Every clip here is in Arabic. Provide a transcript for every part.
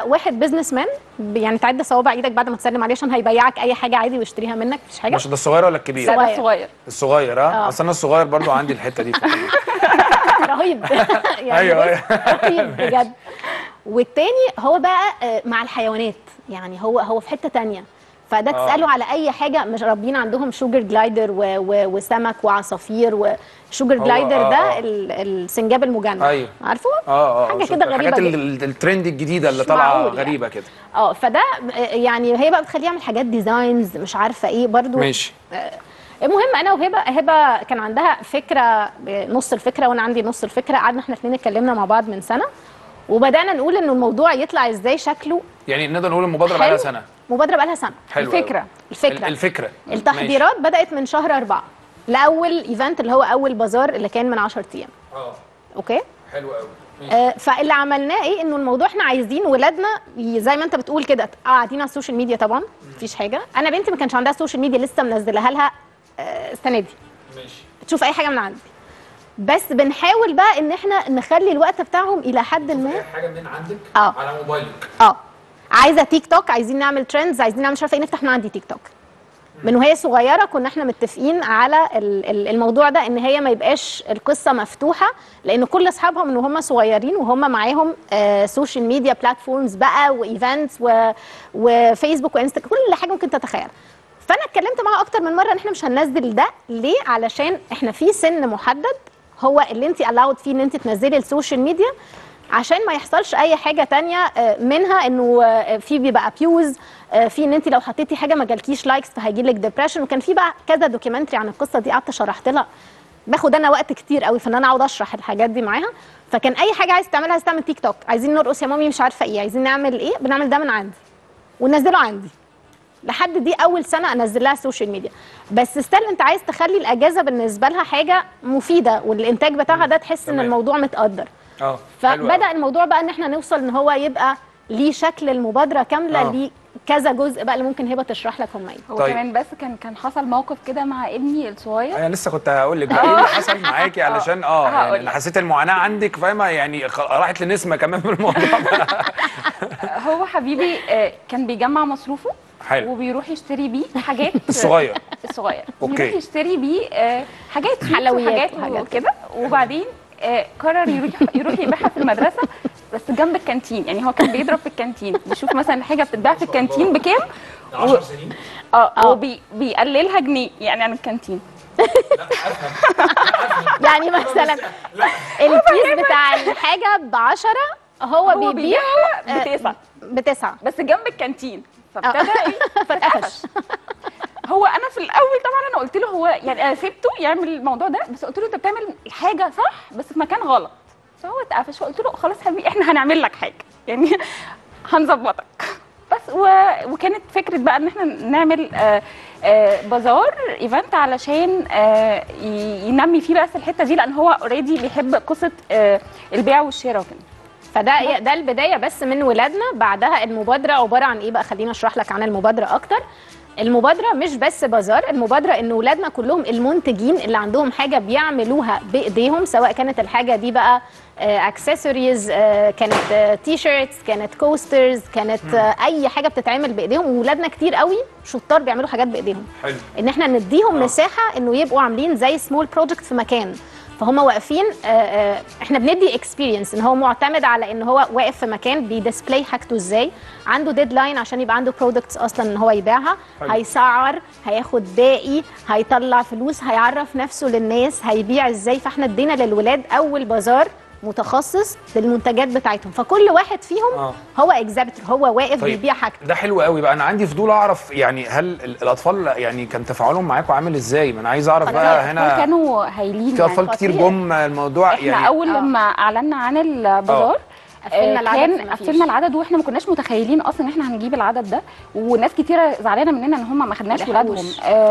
واحد بزنس مان يعني تعد صوابع ايدك بعد ما تسلم عليه عشان هيبيعك اي حاجه عادي ويشتريها منك، مفيش حاجه. مش ده الصغير ولا الكبير؟ صغير. الصغير. الصغير اصل انا الصغير برضو عندي الحته دي رهيب يعني. ايوه رهيب بجد. والتاني هو بقى مع الحيوانات، يعني هو في حته تانية. فده تساله على اي حاجه، مش رابين عندهم شوجر جلايدر وسمك وعصافير. وشوجر جلايدر ده السنجاب المجنح. ايوه عارفه؟ حاجه كده غريبه الحاجات جدا. الترند الجديده اللي طالعه غريبه يعني. كده. فده يعني هي بقى بتخليه يعمل حاجات ديزاينز مش عارفه ايه برضو. ماشي. المهم انا وهبه كان عندها فكره، نص الفكره وانا عندي نص الفكره. قعدنا احنا الاثنين اتكلمنا مع بعض من سنه، وبدانا نقول انه الموضوع يطلع ازاي شكله. يعني نقدر نقول المبادره بقى لها سنه. مبادره بقى لها سنه. الفكره التحضيرات بدات من شهر 4 لاول ايفنت اللي هو اول بازار اللي كان من 10 ايام. اوكي حلو قوي. فاللي عملناه ايه، انه الموضوع احنا عايزين ولادنا زي ما انت بتقول كده قاعدين على السوشيال ميديا. طبعا مفيش حاجه. انا بنتي ما كانش عندها سوشيال ميديا لسه، منزلها لها السنه دي. ماشي. تشوف اي حاجه من عندي، بس بنحاول بقى ان احنا نخلي الوقت بتاعهم الى حد ما. اي حاجه من عندك على موبايلك. عايزه تيك توك، عايزين نعمل ترندز، عايزين نعمل مش عارفه ايه، نفتح من عندي تيك توك. من وهي صغيره كنا احنا متفقين على الموضوع ده، ان هي ما يبقاش القصه مفتوحه، لان كل اصحابها من وهم صغيرين وهم معاهم سوشيال ميديا بلاتفورمز بقى وايفنتس وفيسبوك وانستغرام، كل حاجه ممكن تتخيل. فانا اتكلمت معاها اكتر من مره ان احنا مش هننزل ده. ليه؟ علشان احنا في سن محدد هو اللي انت الاود فيه ان انت تنزلي السوشيال ميديا، عشان ما يحصلش اي حاجه تانية منها انه في بيبقى ابيوز، في ان انت لو حطيتي حاجه ما جالكيش لايكس فهيجي لك ديبريشن. وكان في بقى كذا دوكيومنتري عن القصه دي، قعدت شرحت لها، باخد انا وقت كتير قوي في ان انا اقعد اشرح الحاجات دي معاها. فكان اي حاجه عايز تعملها، عايز تعمل تيك توك، عايزين نرقص يا مامي مش عارفه ايه، عايزين نعمل ايه، بنعمل ده من عندي وننزله عندي. لحد دي اول سنه انزل لها السوشيال ميديا. بس ستيل انت عايز تخلي الاجازه بالنسبه لها حاجه مفيده، والانتاج بتاعها ده تحس ان الموضوع متقدر. فبدا الموضوع بقى ان احنا نوصل ان هو يبقى ليه شكل المبادره كامله، ليه كذا جزء بقى اللي ممكن هبه تشرح لك هم ايه. هو كمان بس كان حصل موقف كده مع ابني الصغير. انا لسه كنت هقول لك بقى ايه اللي حصل معاكي، علشان يعني انا حسيت المعاناه عندك فاهمه، يعني راحت لنسمه كمان من الموضوع ده. هو حبيبي كان بيجمع مصروفه. حلو. وبيروح يشتري بيه حاجات. الصغير بيروح يشتري بيه حاجات حلويات وكده، وبعدين قرر يروح يبيعها في المدرسه بس جنب الكانتين. يعني هو كان بيضرب في الكانتين، بيشوف مثلا الحاجه بتتباع في الكانتين بكام. 10 سنين. وبيقللها جنيه يعني عن الكانتين. يعني مثلا الكيس بتاع الحاجه ب10 هو بيبيعها ب9 بس جنب الكانتين. فابتدى فتقفش. هو انا في الاول طبعا انا قلت له، هو يعني انا سبته يعمل الموضوع ده، بس قلت له انت بتعمل الحاجه صح بس في مكان غلط. فهو اتقفش، فقلت له خلاص حبيبي احنا هنعمل لك حاجه يعني هنظبطك بس. وكانت فكره بقى ان احنا نعمل بازار ايفنت علشان ينمي فيه بس الحته دي، لان هو اوريدي بيحب قصه البيع والشراء وكده. ده البدايه بس من ولادنا. بعدها المبادره عباره عن ايه بقى؟ خلينا اشرح لك عن المبادره اكتر. المبادره مش بس بازار، المبادره ان ولادنا كلهم المنتجين اللي عندهم حاجه بيعملوها بايديهم، سواء كانت الحاجه دي بقى اكسسوارز، كانت تي شيرتس، كانت كوسترز، كانت اي حاجه بتتعمل بايديهم. وولادنا كتير قوي شطار بيعملوا حاجات بايديهم. حلو. ان احنا نديهم مساحه انه يبقوا عاملين زي سمول بروجكت في مكان، فهم واقفين. احنا بندي اكسبيرينس ان هو معتمد على ان هو واقف في مكان بيديسبلاي حاجته ازاي، عنده ديدلاين عشان يبقى عنده برودكتس اصلا ان هو يبيعها. هيسعر، هياخد باقي، هيطلع فلوس، هيعرف نفسه للناس، هيبيع ازاي. فاحنا ادينا للولاد اول بازار متخصص للمنتجات بتاعتهم، فكل واحد فيهم هو اكزابيتور، هو واقف بيبيع حاجته. ده حلو قوي بقى. انا عندي فضول اعرف يعني هل الاطفال يعني كان تفاعلهم معاكم عامل ازاي؟ ما انا عايز اعرف بقى. هنا كانوا هايلين، في اطفال كتير جم الموضوع. احنا يعني اول لما اعلنا عن البازار قفلنا العدد، واحنا ما كناش متخيلين اصلا ان احنا هنجيب العدد ده. وناس كتيره زعلانه مننا ان هم ما خدناش ولادهم.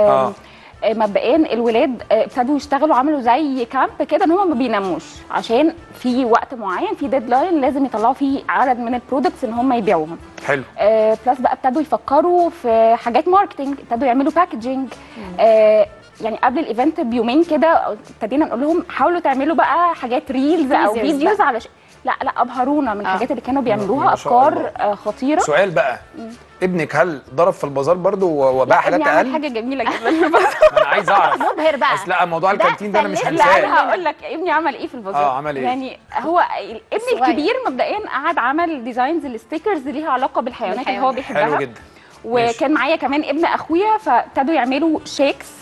مبدئيا الولاد ابتدوا يشتغلوا، عملوا زي كامب كده ان هم ما بيناموش، عشان في وقت معين، في ديدلاين لازم يطلعوا فيه عدد من البرودكتس ان هم يبيعوهم. حلو. بلس بقى ابتدوا يفكروا في حاجات ماركتنج، ابتدوا يعملوا باكجينج. يعني قبل الايفنت بيومين كده ابتدينا نقول لهم حاولوا تعملوا بقى حاجات ريلز او فيديوز علشان لا ابهرونا من الحاجات اللي كانوا بيعملوها، ما شاء افكار خطيره. سؤال بقى، ابنك هل ضرب في البازار برضو وباع حاجات ابني اقل؟ عمل حاجه جميله جدا انا عايز اعرف. مبهر بقى. اصل لا موضوع الكانتين ده انا مش فلسنا. لا هنساه. انا هقول لك ابني عمل ايه في البازار. عمل ايه؟ يعني هو ابني صغير. الكبير مبدئيا قعد عمل ديزاينز الستيكرز ليها علاقه بالحيوانات اللي هو بيحبها. حلو جدا. وكان معايا كمان ابن اخويا، فابتدوا يعملوا شيكس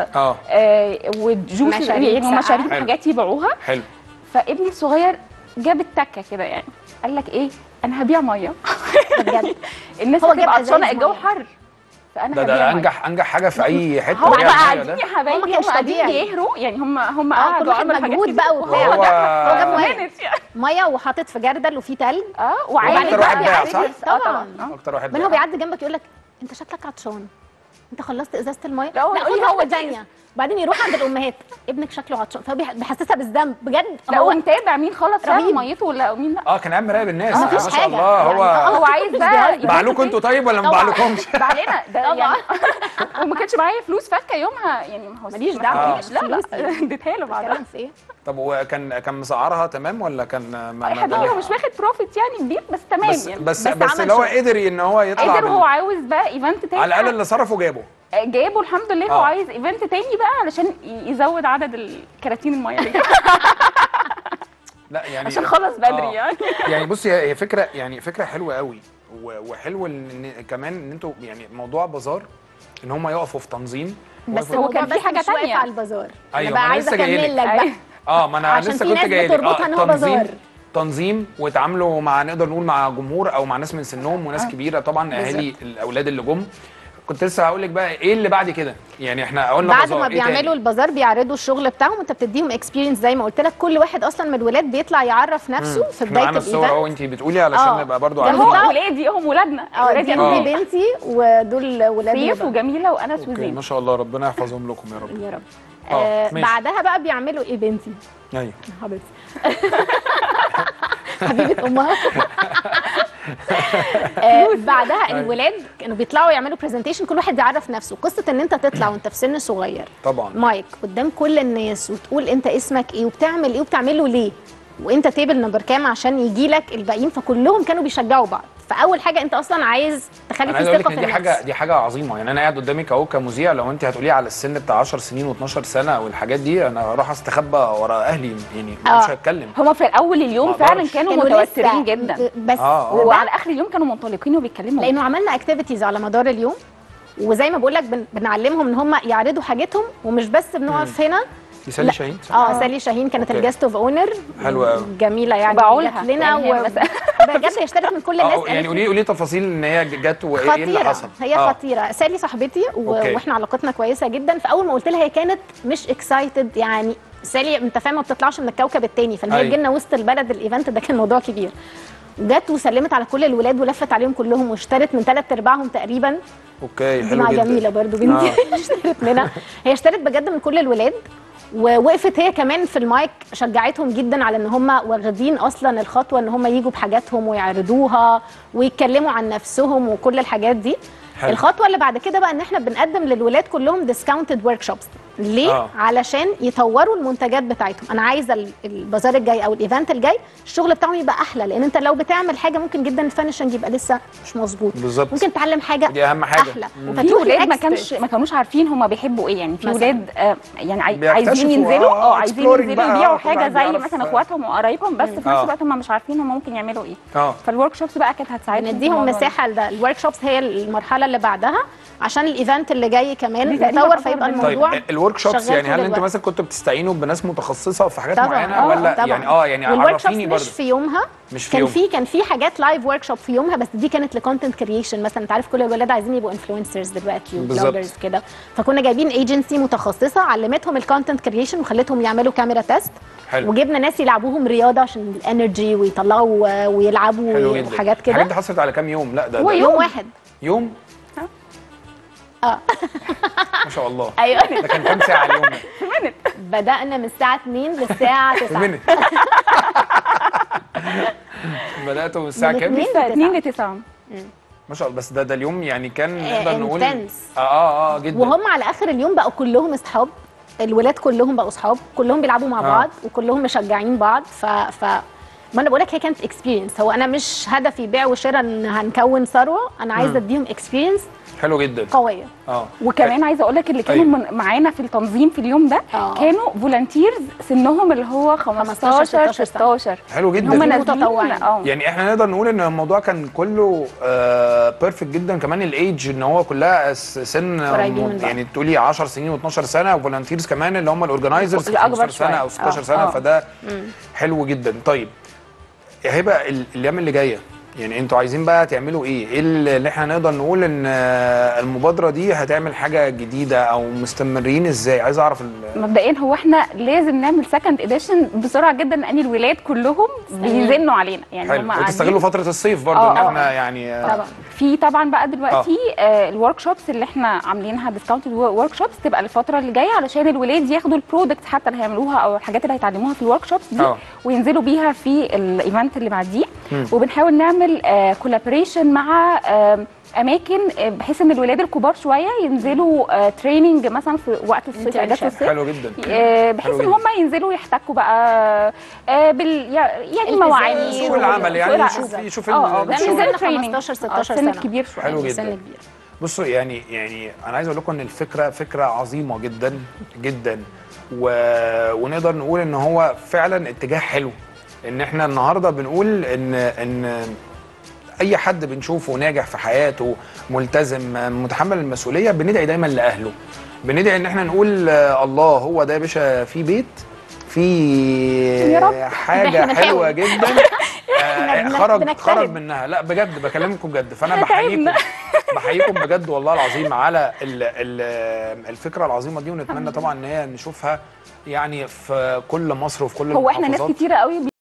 وجوس مشاريب ومشاريب حلو. وحاجات يبيعوها. حلو. فابني الصغير جاب التكه كده، يعني قال لك ايه، انا هبيع ميه. بجد الناس هو هتبقى جاب أزايز عطشانه، الجو مية. حر، فانا ده هبيع مية. انجح حاجه في اي حته. هم بيع المية قاعدين ده. يا هو حبايبي، ما كانش هم قاعدين طبيعي. بيهروا، يعني هم كل قعدوا واحد عملوا حاجات مجهود كتير. بقى وبتاع. هو هو جاب ميه كانت يعني ميه وحاطط في جردل وفيه تلج. وعايز أكتر واحد بقى باع، يعرف- صح؟ طبعا. اكتر واحد من هو باع. بيعدي جنبك يقول لك انت شكلك عطشان، انت خلصت ازازه الميه؟ لا، هو لا يقول قولي لي هو واحدة تانية. بعدين يروح عند الامهات ابنك شكله عطشان، فبيحسسها بالذنب بجد. لا هو متابع مين خلص فعلا رهيب. ميته ولا مين لا. كان قاعد مراقب الناس. مفيش ما شاء حاجة. الله. يعني هو عايز بقى بعلوكوا انتوا طيب ولا ما طبعاً. بعلوكمش؟ باع لنا ده طبعاً. يعني. وما كانش معايا فلوس فكه يومها، يعني ما هو ماليش ما دعوة. فيش. لا فلوسي. اديتها له بعدها. بتتكلم في ايه؟ طب وكان مسعرها تمام ولا كان يا حبيبي هو مش واخد بروفيت يعني كبير، بس تمام بس يعني. بس بس بس عمل اللي هو شغل. قدر ان هو يطلع قادر، وهو عاوز بقى ايفنت تاني. على الاقل اللي صرفه جابه. جايبه الحمد لله. هو عايز ايفنت تاني بقى علشان يزود عدد الكراتين الميه اللي جابها. لا يعني عشان خلص بدري يعني. يعني بصي هي فكره، يعني فكره حلوه قوي، وحلو ان كمان ان انتوا يعني موضوع بازار ان هم يقفوا في تنظيم. بس هو كان في حاجة مش واقف تانية. على البازار. أيوة، انا بقى ما أنا عايزه لسه جايلك. اكمل لك بقى. ما انا عشان لسه في كنت ناس جاي لك. بتربطها إن هو بازار. تنظيم وتعاملوا مع نقدر نقول مع جمهور او مع ناس من سنهم وناس كبيره طبعا، اهالي الاولاد اللي جم. كنت لسه هقول لك بقى ايه اللي بعد كده، يعني احنا قلنا بعد بازار، ما إيه بيعملوا تاني؟ البازار بيعرضوا الشغل بتاعهم، انت بتديهم اكسبيرينس زي ما قلت لك. كل واحد اصلا من الولاد بيطلع يعرف نفسه في احنا بدايه معانا الصور اهو الايفنت. انت بتقولي علشان نبقى برضو ده عارفين. هو ولادي هم ولادنا. ولادي دي انا بنتي ودول ولاد سيف هبة. وجميله وانس اوكي وزين. ما شاء الله، ربنا يحفظهم لكم يا رب. يا رب. ماشي. بعدها بقى بيعملوا ايه بنتي؟ ايوه حبيبتي حبيبه امها. بعدها الولاد كانوا بيطلعوا يعملوا برزنتيشن، كل واحد يعرف نفسه. قصه ان انت تطلع وانت في سن صغير طبعا مايك قدام كل الناس وتقول انت اسمك ايه وبتعمل ايه وبتعمله ليه وانت تيبل نمبر كام عشان يجي لك الباقيين، فكلهم كانوا بيشجعوا بعض. فاول حاجه انت اصلا عايز تخلي انا في عايز اقول لك ثقه ان في دي الناس. حاجه عظيمه. يعني انا قاعد قدامك اهو كمذيع، لو انت هتقولي على السن بتاع 10 سنين و12 سنه او الحاجات دي انا اروح استخبى ورا اهلي، يعني مش هتكلم. هما في اول اليوم ما فعلا أقدرش. كانوا كانوا متوترين لسه جدا، بس وعلى اخر اليوم كانوا منطلقين وبيتكلموا. لانه عملنا اكتيفيتيز على مدار اليوم، وزي ما بقول لك بنعلمهم ان هم يعرضوا حاجتهم، ومش بس بنقف هنا. دي سالي لا. شاهين صح؟ سالي شاهين كانت أوكي. الجست اوف اونر. حلوة أوي. جميله يعني. وبعولها جت لنا يعني هي بجد هي اشترت من كل الناس. يعني قالت لي قولي تفاصيل ان هي جت وايه اللي خطيرة. حصل. هي خطيره. سالي صاحبتي واحنا علاقتنا كويسه جدا. فاول ما قلت لها هي كانت مش اكسايتد، يعني سالي انت فاهم ما بتطلعش من الكوكب الثاني، فان هي أيوة. تجي لنا وسط البلد الايفنت ده كان موضوع كبير. جت وسلمت على كل الولاد ولفت عليهم كلهم واشترت من 3/4 تقريبا. اوكي دي حلو مع جدا. جميله برضو بنتي اشترت منها. هي اشترت بجد من كل الولاد، ووقفت هي كمان في المايك شجعتهم جدا على ان هم واخدين اصلا الخطوه ان هم يجوا بحاجاتهم ويعرضوها ويتكلموا عن نفسهم وكل الحاجات دي. حلو. الخطوه اللي بعد كده بقى ان احنا بنقدم للولاد كلهم ديسكاونتد ورك شوبس. ليه؟ علشان يطوروا المنتجات بتاعتهم. انا عايزه البازار الجاي او الايفنت الجاي الشغل بتاعهم يبقى احلى، لان انت لو بتعمل حاجه ممكن جدا الفينشنج يبقى لسه مش مظبوط. بالظبط. ممكن تعلم حاجه دي اهم حاجه. احلى. في ولاد ما كانوش عارفين هم بيحبوا ايه. يعني في ولاد يعني عايزين ينزلوا عايزين ينزلوا يبيعوا حاجه زي مثلا اخواتهم وقرايبهم، بس في نفس الوقت هم مش عارفين هم ممكن يعملوا ايه. فالورك شوبس بقى كانت هتساعدهم. نديهم مساحه لده. الورك شوبس هي المرحله اللي بعدها عشان الايفنت اللي جاي كمان نطور فيبقى الموضوع. طيب الورك شوبس يعني هل انتوا مثلا كنتوا بتستعينوا بناس متخصصه في حاجات معينه ولا طبعًا. يعني عرفيني برضه؟ مش في يومها، مش في يوم. كان في حاجات لايف ورك شوب في يومها، بس دي كانت لكونتنت كرييشن. مثلا انت عارف كل الولاد عايزين يبقوا انفلونسرز دلوقتي وبلوجرز كده، فكنا جايبين ايجنسي متخصصه علمتهم الكونتنت كرييشن وخلتهم يعملوا كاميرا تيست. حلو. وجبنا ناس يلعبوهم رياضه عشان الانرجي ويطلعوا ويلعبوا وحاجات كده. الحاجات دي حصلت على كام يوم؟ لا ده هو يوم واحد. يوم؟ ما شاء الله. ايوه ده كان كام ساعه اليوم ده؟ بدأنا من الساعه 2 للساعه 9. بدأتوا من الساعه كام؟ من 2 ل 9. ما شاء الله. بس ده اليوم يعني كان نقدر نقول جدا. وهم على اخر اليوم بقوا كلهم اصحاب. الولاد كلهم بقوا اصحاب، كلهم بيلعبوا مع بعض وكلهم مشجعين بعض. ما انا بقول لك هي كانت اكسبيرينس، هو انا مش هدفي بيع وشراء ان هنكون ثروه، انا عايزه اديهم اكسبيرينس حلو جدا. قويه. وكمان عايزه اقول لك اللي كانوا معانا في التنظيم في اليوم ده كانوا فولنتيرز سنهم اللي هو 15 16. حلو جدا. هم متطوعين. يعني احنا نقدر نقول ان الموضوع كان كله بيرفكت جدا. كمان الايدج ان هو كلها سن يعني تقولي 10 سنين و12 سنه، وفولنتيرز كمان اللي هم الاورجنايزرز 15 سنه او 16 سنه. فده حلو جدا. طيب هيبقى الايام اللي جايه يعني انتوا عايزين بقى تعملوا ايه؟ ايه اللي احنا نقدر نقول ان المبادره دي هتعمل حاجه جديده او مستمرين ازاي؟ عايز اعرف مبدئيا هو احنا لازم نعمل سكند اديشن بسرعه جدا، لان الولاد كلهم بيزنوا علينا يعني. هم وتستغلوا فتره الصيف برضه ان احنا يعني طبعا في طبعا بقى دلوقتي الورك شوبس اللي احنا عاملينها ديسكاونتد ورك شوبس تبقى الفتره اللي جايه علشان الولاد ياخدوا البرودكتس حتى اللي هيعملوها او الحاجات اللي هيتعلموها في الورك شوبس دي وينزلوا بيها في الايفنت اللي بعديه. وبنحاول نعمل كولابوريشن مع اماكن بحيث ان الولاد الكبار شويه ينزلوا تريننج مثلا في وقت الصيف، اجازه الصيف. حلو جدا. بحيث ان هم ينزلوا يحتكوا بقى يعني مواعيد سوق العمل يعني يشوف نزلنا 15 16 سنه كبير شويه. حلو جدا. بصوا يعني انا عايز اقول لكم ان الفكره فكره عظيمه جدا جدا، ونقدر نقول ان هو فعلا اتجاه حلو. ان احنا النهارده بنقول ان اي حد بنشوفه ناجح في حياته ملتزم متحمل المسؤوليه بندعي دايما لاهله، بندعي ان احنا نقول الله هو ده يا باشا في بيت في حاجه حلوه جدا خرج منها. لا بجد بكلمكم بجد. فانا بحييكم بجد والله العظيم على الفكره العظيمه دي، ونتمنى طبعا ان هي نشوفها يعني في كل مصر وفي كل المحافظات. هو احنا ناس كتيره قوي